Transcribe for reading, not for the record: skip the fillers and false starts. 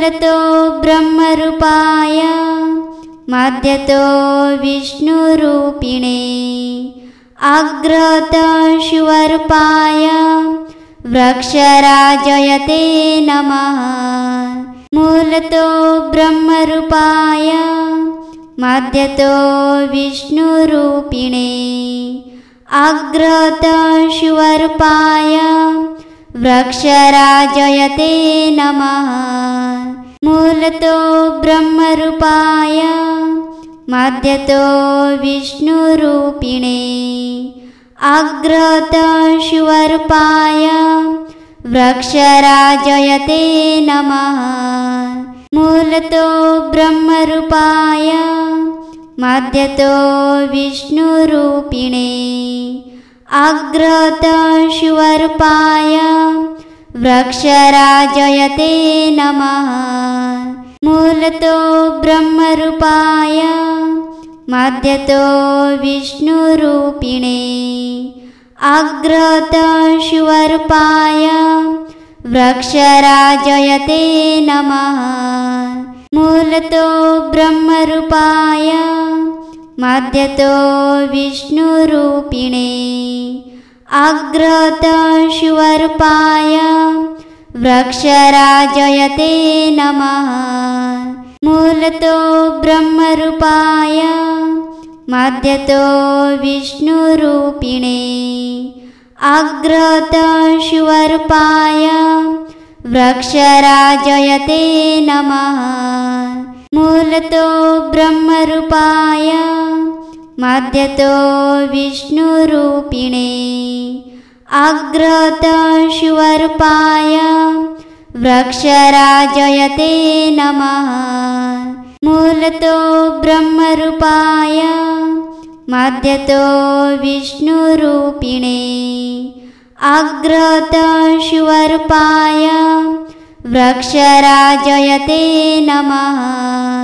मूलतो ब्रह्मरूपाय मध्यतो विष्णुरूपिणे अग्रतो शिवरूपाय वृक्षराजयते नमः। मूलतो ब्रह्मरूपाय मध्यतो विष्णुरूपिणे अग्रतो शिवरूपाय वृक्षराजयते नमः। मूलतो ब्रह्मरूपाय मध्यतो विष्णुरूपिणे अग्रतो शिवरूपाय वृक्षराजयते नमः। मूलतो ब्रह्मरूपाय मध्यतो विष्णुरूपिणे अग्रतो शिवरूपाय वृक्षराजयते नमः। मूलतो ब्रह्मरूपाय मध्यतो विष्णुरूपिणे अग्रतो शिवरूपाय वृक्षराजयते नमः। मूलतो ब्रह्मरूपाय मध्यतो विष्णुरूपिणे अग्रतो शिवरूपाय वृक्षराजयते नमः। मूलतो ब्रह्मरूपाय मध्यतो विष्णुरूपिणे अग्रतो शिवरूपाय वृक्षराजयते नमः। मूलतो ब्रह्मरूपाय मध्यतो विष्णुरूपिणे अग्रतो शिवरूपाय वृक्षराजयते नमः। मूलतो ब्रह्मरूपाय मध्यतो विष्णुरूपिणे अग्रतो शिवरूपाय वृक्षराजयते नमः।